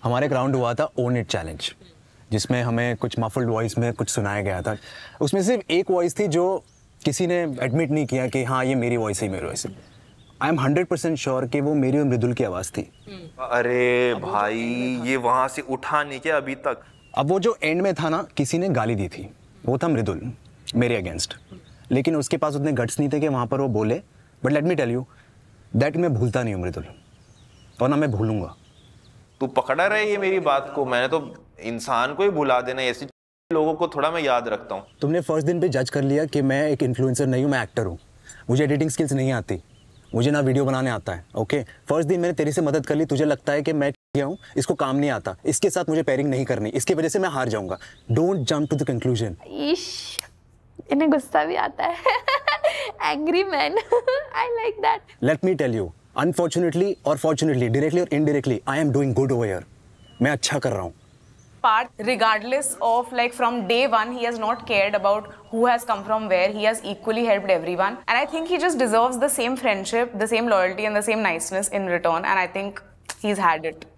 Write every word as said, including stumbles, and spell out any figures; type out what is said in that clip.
हमारे एक राउंड हुआ था ओन इट चैलेंज, जिसमें हमें कुछ मफल्ड वॉइस में कुछ सुनाया गया था। उसमें सिर्फ एक वॉइस थी जो किसी ने एडमिट नहीं किया कि हाँ ये मेरी वॉइस है, मेरी वॉइस है। I am hundred percent sure कि वो मेरी और मृदुल की आवाज़ थी। अरे भाई ये वहाँ से उठा नहीं क्या अभी तक? अब वो जो एंड में था ना, किसी ने गाली दी थी, वो था मृदुल मेरे अगेंस्ट, लेकिन उसके पास उतने गट्स नहीं थे कि वहाँ पर वो बोले। But let me tell you that मैं भूलता नहीं हूँ मृदुल, और ना मैं भूलूंगा। तू पकड़ा रहे ये मेरी बात को? मैंने तो इंसान को ही भुला देना, ऐसे लोगों को थोड़ा मैं याद रखता हूँ। तुमने फर्स्ट दिन पे जज कर लिया कि मैं एक इन्फ्लुएंसर नहीं हूँ, मैं एक्टर हूँ। मुझे एडिटिंग स्किल्स नहीं आती, मुझे ना वीडियो बनाने आता है। ओके, फर्स्ट दिन मैंने तेरी से मदद कर ली, तुझे लगता है कि मैं गया हूँ, इसको काम नहीं आता, इसके साथ मुझे पेयरिंग नहीं करनी, इसकी वजह से मैं हार जाऊंगा। Don't jump to the conclusion. इन्हें गुस्सा भी आता है। Angry man, I like that. Let me tell you, unfortunately और फॉर्चुनेटली, डायरेक्टली और indirectly, I am doing good over here. मैं अच्छा कर रहा हूँ। Part, regardless of like from day one, he has not cared about who has come from where. He has equally helped everyone, and I think he just deserves the same friendship, the same loyalty, and the same niceness in return. And I think he's had it.